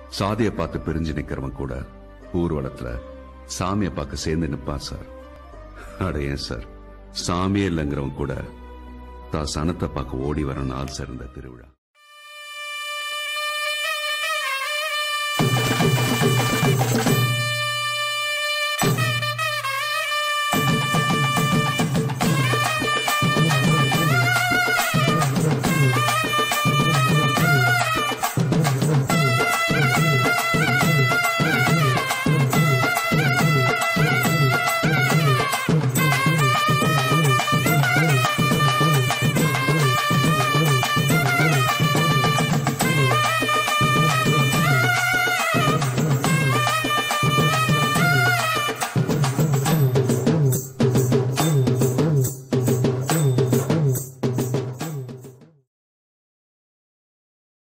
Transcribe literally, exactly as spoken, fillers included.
சாதியை பார்த்து பிரிஞ்சு நிக்கிறவன் கூட ஊர்வலத்துல சாமியை பார்க்க சேர்ந்து நிப்பான் சார். அட ஏன் சார், சாமியே இல்லைங்கிறவன் கூட தான் சனத்தை பார்க்க ஓடி வர நாள் சிறந்த திருவிழா.